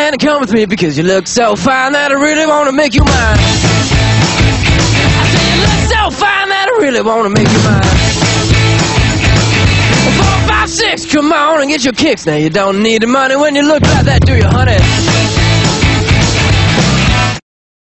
and come with me because you look so fine that I really want to make you mine. I say you look so fine that I really want to make you mine. 4, 5, 6, come on and get your kicks. Now you don't need the money when you look like that, do you, honey?